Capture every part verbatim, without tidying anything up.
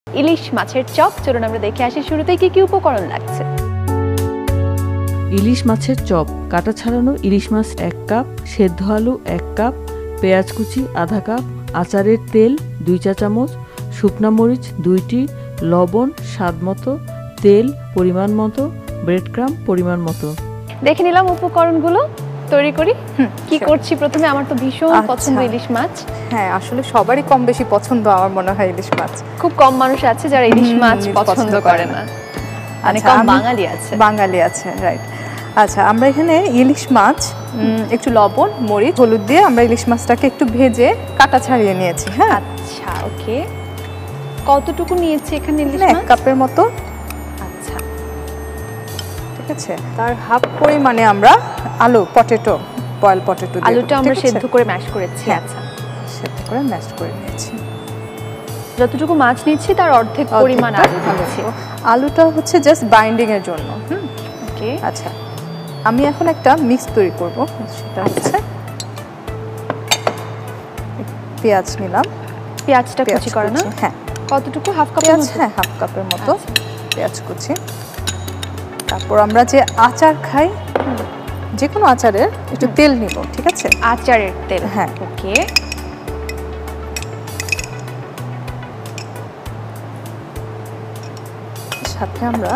ইলিশ মাছের চপ। চলুন আমরা দেখে আসি শুরুতেই কি কি উপকরণ লাগছে। ইলিশ মাছের চপ, কাটা ছাড়ানো ইলিশ মাছ এক কাপ, সেদ্ধ আলু এক কাপ, পেঁয়াজ কুচি আধা কাপ, আচারের তেল দুই চা চামচ, শুকনা মরিচ দুইটি, লবণ স্বাদ মতো, তেল পরিমাণ মতো, ব্রেড ক্রাম্ব পরিমাণ মতো। দেখে নিলাম উপকরণগুলো, তৈরি করি। কি করছি প্রথমে? আমার তো ভীষণ পছন্দ ইলিশ মাছ। হ্যাঁ, আসলে সবারই কম বেশি পছন্দ আমার মনে হয় ইলিশ মাছ। খুব কম মানুষ আছে যারা ইলিশ মাছ পছন্দ করে না, মানে কম বাঙালি আছে। বাঙালি আছে, রাইট। আচ্ছা, আমরা এখানে ইলিশ মাছ একটু লবণ মরিচ হলুদ দিয়ে আমরা ইলিশ মাছটাকে একটু ভেজে কাটা ছাড়িয়ে নিয়েছি। হ্যাঁ, আচ্ছা, ওকে। কতটুকু নিয়েছি এখানে ইলিশ মাছ? এক কাপের মতো। আচ্ছা, ঠিক আছে। তার হাফ পরিমাণে আমরা আলু পটেটো বয়েল পটেটো দিয়ে আলুটা আমরা সেদ্ধ করে ম্যাশ করেছি। আচ্ছা, সেদ্ধ করে ম্যাশ করে নিয়েছি। যতটুকু মাছ নিচ্ছি তার অর্ধেক পরিমাণ আলু দিচ্ছি। আলুটা হচ্ছে জাস্ট বাইন্ডিং এর জন্য। হুম, ওকে। আচ্ছা, আমি এখন একটা মিক্স তৈরি করব। সেটা হচ্ছে পেঁয়াজ নিলাম। পেঁয়াজটা কুচি করা না? হ্যাঁ। কতটুকু? হাফ কাপের মতো? হ্যাঁ, হাফ কাপের মতো পেঁয়াজ কুচি। তারপর আমরা যে আচার খাই, যে কোনো আচারের একটু তেল নিব। ঠিক আছে, আচারের তেল। হ্যাঁ, ওকে। সাথে আমরা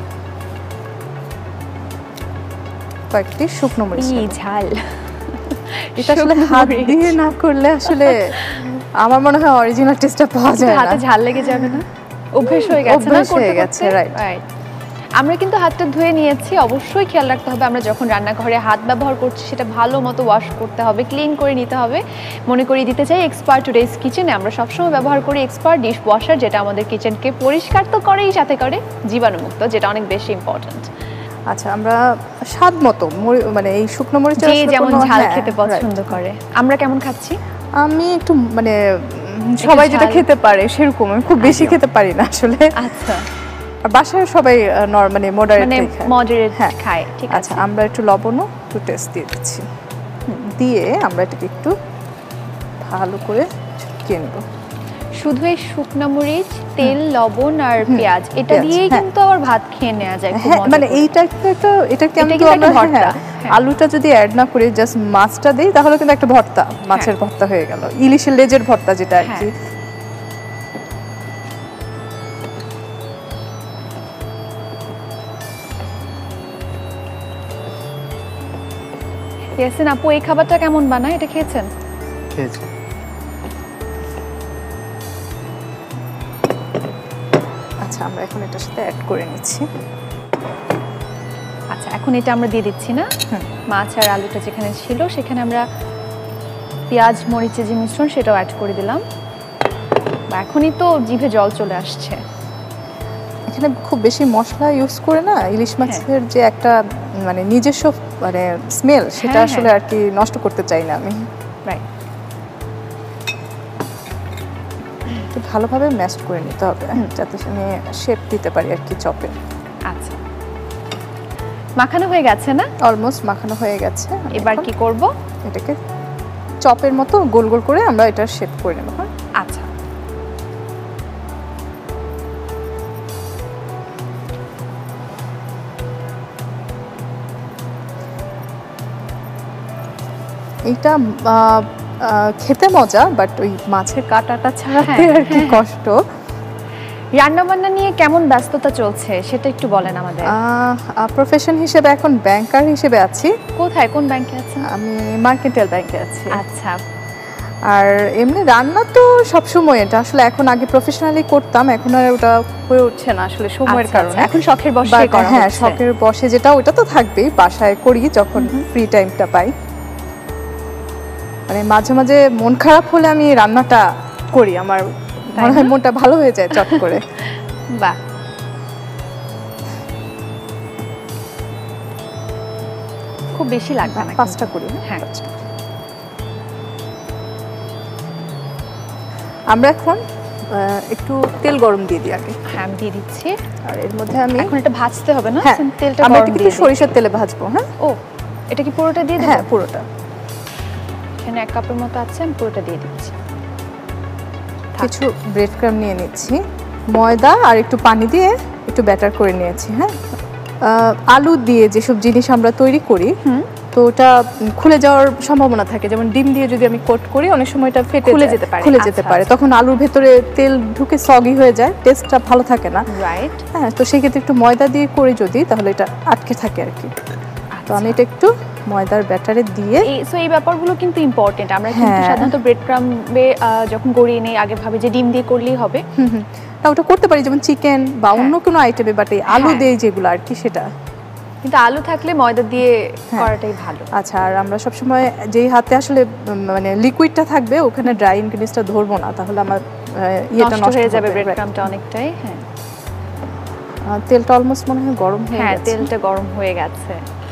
কয়েকটি শুকনো মরিচ। এই ঝাল, এটা আসলে হাত দিয়ে না করলে আসলে আমার মনে হয় অরিজিনাল টেস্টটা পাওয়া যায় না। হাতে ঝাল লেগে যাবে না? অভ্যেস হয়ে গেছে না? অভ্যেস হয়ে গেছে, রাইট। আমরা কিন্তু হাতটা ধুয়ে নিয়েছি। অবশ্যই খেয়াল রাখতে হবে আমরা যখন রান্নাঘরে হাত ব্যবহার করছি সেটা ভালো মতো ওয়াশ করতে হবে, ক্লিন করে নিতে হবে। মনে করিয়ে দিতে চাই এক্সপার্ট টুডেজ কিচেনে আমরা সবসময় ব্যবহার করি এক্সপার্ট ডিশ ওয়াশার, যেটা আমাদের কিচেনকে পরিষ্কার তো করেই সাথে করে জীবাণুমুক্ত, যেটা অনেক বেশি ইম্পর্টেন্ট। আচ্ছা, আমরা স্বাদ মতো মানে এই শুকনো মরিচ যে যেমন ঝাল খেতে পছন্দ করে। আমরা কেমন খাচ্ছি? আমি একটু মানে সবাই যেটা খেতে পারে সেরকম, আমি খুব বেশি খেতে পারি না আসলে। আচ্ছা, বাসায় সবাই নরমালি মডারেট মডারেট খায়। ঠিক আছে, আচ্ছা, আমরা একটু লবণও একটু টেস্ট দিয়ে দিচ্ছি। দিয়ে আমরা এটাকে একটু ভালো করে ছড়িয়ে নেব। শুধু এই শুকনো মরিচ, তেল, লবণ আর পেঁয়াজ এটা দিয়েই কিন্তু আবার ভাত খেয়ে নেওয়া যায়। হ্যাঁ, মানে এইটা একটা এটা কিন্তু আমরা ভর্তা, আলুটা যদি অ্যাড না করে জাস্ট মাছটা দেই তাহলে কিন্তু একটা ভর্তা, মাছের ভর্তা হয়ে গেল, ইলিশের লেজের ভর্তা যেটা আর কি। ইয়াসিন আপু, এই খাবারটা কেমন বানায়? এটা খেয়েছেন? খেয়েছি। আচ্ছা, আমরা এখন এটার সাথে অ্যাড করে নিচ্ছি। আচ্ছা, এখন এটা আমরা দিয়ে দিচ্ছি না? মাছ আর আলুটা যেখানে ছিল সেখানে আমরা পেঁয়াজ মরিচের যে মিশ্রণ সেটাও অ্যাড করে দিলাম। এখনই তো জিভে জল চলে আসছে। এখানে খুব বেশি মশলা ইউজ করে না, ইলিশ মাছের যে একটা মানে নিজস্ব মানে স্মেল, সেটা আসলে আর কি নষ্ট করতে চাই না আমি। রাইট, ভালোভাবে ম্যাশ করে নিতে হবে যাতে আমি শেপ দিতে পারি আর কি চপে। আচ্ছা, মাখানো হয়ে গেছে না? অলমোস্ট মাখানো হয়ে গেছে। এবার কি করব? এটাকে চপের মতো গোল গোল করে আমরা এটা শেপ করে নেব। আচ্ছা, এইটা খেতে মজা, বাট ওই মাছের কাঁটাটা ছাড়াতে আর কি কষ্ট। রান্না বান্না নিয়ে কেমন ব্যস্ততা চলছে সেটা একটু বলেন আমাদের। প্রফেশন হিসেবে এখন ব্যাংকার হিসেবে আছি। কোথায়, কোন ব্যাংকে আছেন? আমি মার্কেন্টাইল ব্যাংকে আছি। আচ্ছা, আর এমনি রান্না তো সবসময়, এটা আসলে এখন আগে প্রফেশনালি করতাম, এখন আর ওটা হয়ে উঠছে না আসলে সময়ের কারণে। এখন শখের বশে করা। হ্যাঁ, শখের বশে যেটা ওটা তো থাকবেই, বাসায় করি যখন ফ্রি টাইমটা পাই। মানে মাঝে মাঝে মন খারাপ হলে আমি রান্নাটা করি, আমার মনে হয় মনটা ভালো হয়ে যায় চট করে। বাহ, খুব বেশি লাগবে না, পাঁচটা করি। হ্যাঁ, আমরা এখন একটু তেল গরম দিয়ে দিই আগে। হ্যাঁ, আমি দিয়ে দিচ্ছি। আর এর মধ্যে আমি এখন এটা ভাজতে হবে না? হ্যাঁ, তেলটা আমরা গরম একটু সরিষার তেলে ভাজবো। হ্যাঁ, ও এটা কি পুরোটা দিয়ে দেব? হ্যাঁ, পুরোটা। এখানে এক কাপের মতো আছে, আমি পুরোটা দিয়ে দিচ্ছি। কিছু ব্রেড ক্রাম্ব নিয়ে নিচ্ছি। ময়দা আর একটু পানি দিয়ে একটু ব্যাটার করে নিয়েছি। হ্যাঁ, আলু দিয়ে যেসব জিনিস আমরা তৈরি করি তো ওটা খুলে যাওয়ার সম্ভাবনা থাকে, যেমন ডিম দিয়ে যদি আমি কোট করি অনেক সময় এটা ফেটে খুলে যেতে পারে খুলে যেতে পারে তখন আলুর ভেতরে তেল ঢুকে সগি হয়ে যায়, টেস্টটা ভালো থাকে না। রাইট। হ্যাঁ, তো সেই ক্ষেত্রে একটু ময়দা দিয়ে করি যদি, তাহলে এটা আটকে থাকে আর কি। তো আমি এটা একটু ময়দার ব্যাটারে দিয়ে এই সো এই ব্যাপারগুলো কিন্তু ইম্পর্টেন্ট। আমরা কিন্তু সাধারণত ব্রেড ক্রাম্বে যখন গড়িয়ে নেই আগে ভাবে যে ডিম দিয়ে করলেই হবে। হুম হুম তা ওটা করতে পারি যেমন চিকেন বা অন্য কোনো আইটেমে, বাট এই আলু দিয়ে যেগুলো আর কি সেটা কিন্তু আলু থাকলে ময়দা দিয়ে করাটাই ভালো। আচ্ছা, আর আমরা সবসময় যেই হাতে আসলে মানে লিকুইডটা থাকবে ওখানে ড্রাই ইনগ্রেডিয়েন্টসটা ধরবো না, তাহলে আমার ইয়েটা নষ্ট হয়ে যাবে, ব্রেড ক্রাম্বটা অনেকটাই। হ্যাঁ, তেলটা অলমোস্ট মনে হয় গরম হয়ে গেছে। হ্যাঁ, তেলটা গরম হয়ে গেছে।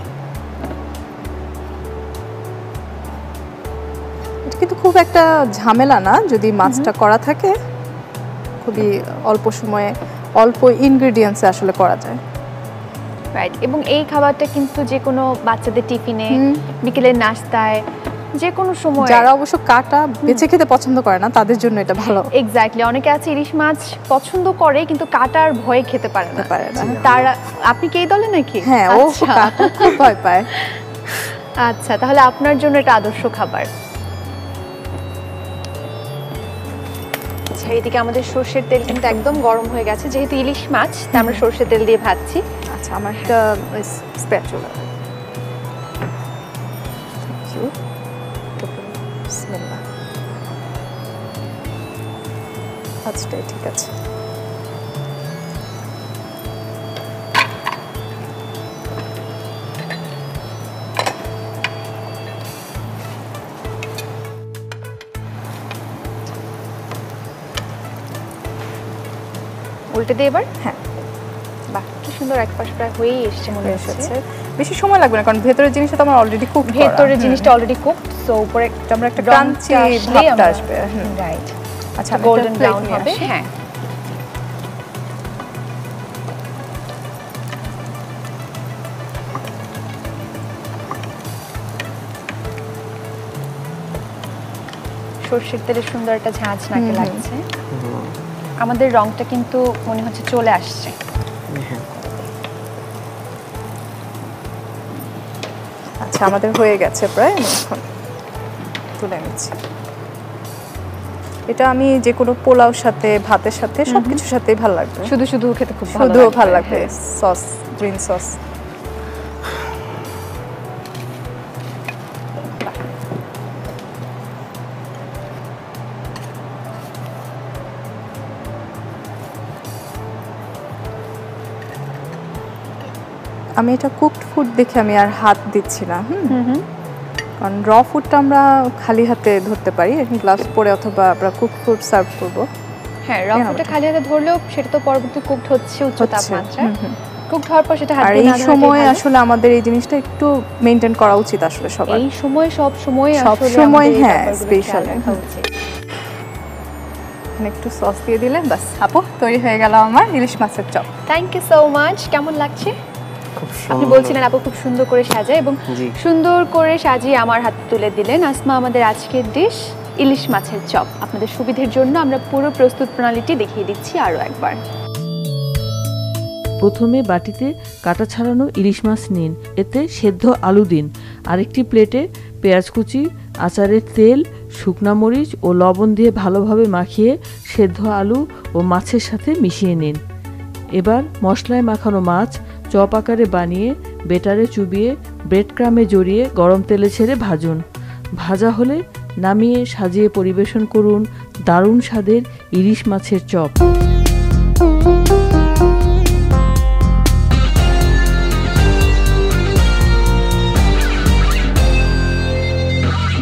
এটা কিন্তু খুব একটা ঝামেলা না যদি মাছটা করা থাকে, খুবই অল্প সময়ে অল্প ইনগ্রেডিয়েন্টসে আসলে করা যায়। রাইট। এবং এই খাবারটা কিন্তু যে কোনো বাচ্চাদের টিফিনে, বিকেলের নাস্তায়, যে কোনো সময়, যারা অবশ্য কাটা বেছে খেতে পছন্দ করে না তাদের জন্য এটা ভালো। এক্স্যাক্টলি। অনেকে আছে ইলিশ মাছ পছন্দ করে কিন্তু কাটার ভয়ে খেতে পারে না। পারে না তারা, আপনি কি এই দলে নাকি? হ্যাঁ, ও কাটা খুব ভয় পায়। আচ্ছা, তাহলে আপনার জন্য এটা আদর্শ খাবার। আচ্ছা, এইদিকে আমাদের সরষের তেল কিন্তু একদম গরম হয়ে গেছে, যেহেতু ইলিশ মাছ তাই আমরা সরষের তেল দিয়ে ভাজছি। আচ্ছা, আমার একটা স্প্যাচুলা। বিসমিল্লাহ। আচ্ছা, ঠিক আছে। উল্টে দিয়ে এবার। হ্যাঁ, বাহ, কি সুন্দর, এক পাশ প্রায় হয়েই এসছে মনে হচ্ছে। বেশি সময় লাগবে না কারণ ভেতরের জিনিসটা তো আমার অলরেডি কুক, ভেতরের জিনিসটা অলরেডি কুকড, সো উপরে আমরা একটা ক্রাঞ্চি ভাবটা আসবে। রাইট। আচ্ছা, গোল্ডেন ব্রাউন হবে। হ্যাঁ, সরষের তেলের সুন্দর একটা ঝাঁঝ নাকে লাগছে। আমাদের রংটা কিন্তু মনে হচ্ছে চলে আসছে। আচ্ছা, আমাদের হয়ে গেছে প্রায়, এখন তুলে নিচ্ছি। এটা আমি যে কোনো পোলাওর সাথে, ভাতের সাথে, সবকিছুর সাথেই ভালো লাগবে। শুধু শুধু খেতে খুব ভালো, শুধু ভালো লাগবে। Sauce, green sauce. আমি এটা কুকড ফুড দেখে আমি আর হাত দিচ্ছি না। হুম, কারণ র ফুডটা আমরা খালি হাতে ধরতে পারি, গ্লাভস পরে, অথবা আমরা কুকড ফুড সার্ভ করব। হ্যাঁ, র ফুডটা খালি হাতে ধরলেও সেটা তো পরবর্তী কুকড হচ্ছে উচ্চ তাপমাত্রায়। কুকড হওয়ার পর সেটা হাত দিয়ে না ধরলে, এই সময় আসলে আমাদের এই জিনিসটা একটু মেইনটেইন করা উচিত আসলে সবার। এই সময় সব সময় সব সময় হ্যাঁ, স্পেশাল একটু সস দিয়ে দিলে বাস, আপু তৈরি হয়ে গেল আমার ইলিশ মাছের chop. Thank you so much. কেমন লাগছে? আপনি বলছিলেন আপু খুব সুন্দর করে সাজায়, এবং সুন্দর করে সাজিয়ে আমার হাতে তুলে দিলেন। আসমা, আমাদের আজকের ডিশ ইলিশ মাছের চপ। আপনাদের সুবিধার জন্য আমরা পুরো প্রস্তুত প্রণালীটি দেখিয়ে দিচ্ছি আরও একবার। প্রথমে বাটিতে কাটা ছাড়ানো ইলিশ মাছ নিন, এতে সেদ্ধ আলু দিন। আরেকটি প্লেটে পেঁয়াজ কুচি, আচারের তেল, শুকনা মরিচ ও লবণ দিয়ে ভালোভাবে মাখিয়ে সেদ্ধ আলু ও মাছের সাথে মিশিয়ে নিন। এবার মশলায় মাখানো মাছ চপ আকারে বানিয়ে বেটারে চুবিয়ে ব্রেড ক্রামে জড়িয়ে গরম তেলে ছেড়ে ভাজুন। ভাজা হলে নামিয়ে সাজিয়ে পরিবেশন করুন দারুণ স্বাদের ইলিশ মাছের চপ।